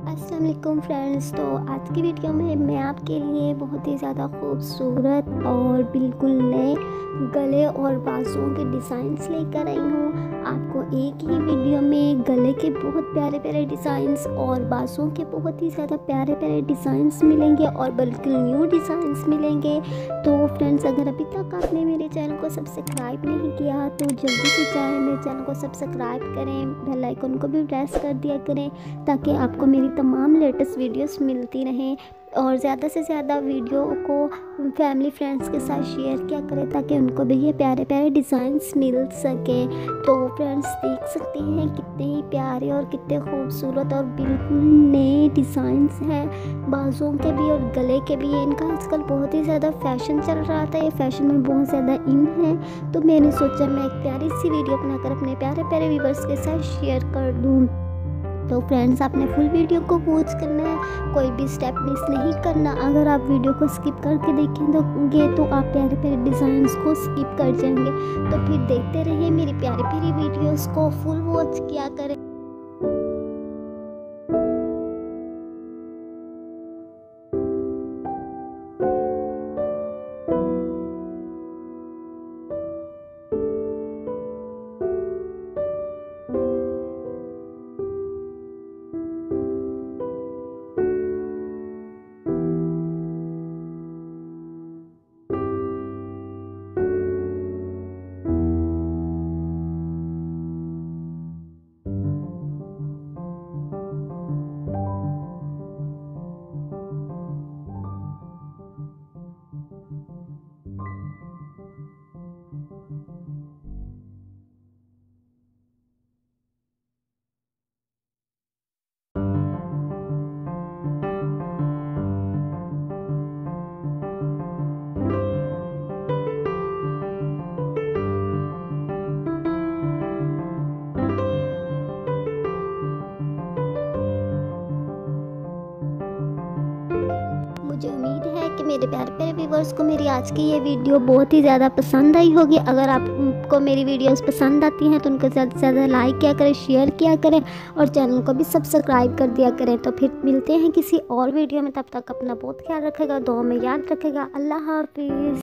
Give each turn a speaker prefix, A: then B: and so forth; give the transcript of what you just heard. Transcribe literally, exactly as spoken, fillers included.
A: अस्सलाम वालेकुम फ्रेंड्स। तो आज की वीडियो में मैं आपके लिए बहुत ही ज़्यादा खूबसूरत और बिल्कुल नए गले और बाजुओं के डिज़ाइंस लेकर आई हूँ। आपको एक ही वीडियो में गले के बहुत प्यारे प्यारे डिज़ाइंस और बाजुओं के बहुत ही ज़्यादा प्यारे प्यारे डिज़ाइंस मिलेंगे और बिल्कुल न्यू डिज़ाइंस मिलेंगे। तो फ्रेंड्स, अगर अभी तक आपने मेरे चैनल को सब्सक्राइब नहीं किया तो जल्दी से जाएं, मेरे चैनल को सब्सक्राइब करें, बेल आइकन को भी प्रेस कर दिया करें ताकि आपको मेरी तमाम लेटेस्ट वीडियोस मिलती रहें। और ज़्यादा से ज़्यादा वीडियो को फैमिली फ्रेंड्स के साथ शेयर किया करें ताकि उनको भी ये प्यारे प्यारे डिज़ाइंस मिल सके। तो फ्रेंड्स, देख सकते हैं कितने ही प्यारे और कितने खूबसूरत और बिल्कुल नए डिज़ाइंस हैं बाजुओं के भी और गले के भी। इनका आजकल बहुत ही ज़्यादा फैशन चल रहा था, ये फैशन में बहुत ज़्यादा इन है। तो मैंने सोचा मैं एक प्यारी सी वीडियो बनाकर अपने प्यारे प्यारे व्यूवर्स के साथ शेयर कर दूँ। तो फ्रेंड्स, आपने फुल वीडियो को वॉच करना है, कोई भी स्टेप मिस नहीं करना। अगर आप वीडियो को स्किप करके देखेंगे तो आप प्यारे प्यारे डिज़ाइंस को स्किप कर जाएंगे। तो फिर देखते रहिए मेरी प्यारी प्यारी वीडियोस को, फुल वॉच किया करें। मुझे उम्मीद है कि मेरे प्यारे प्यारे व्यूवर्स को मेरी आज की ये वीडियो बहुत ही ज़्यादा पसंद आई होगी। अगर आपको मेरी वीडियोस पसंद आती हैं तो उनको ज़्यादा से ज़्यादा लाइक किया करें, शेयर किया करें और चैनल को भी सब्सक्राइब कर दिया करें। तो फिर मिलते हैं किसी और वीडियो में, तब तक अपना बहुत ख्याल रखेगा, दुआ में याद रखेगा। अल्लाह हाफिज़।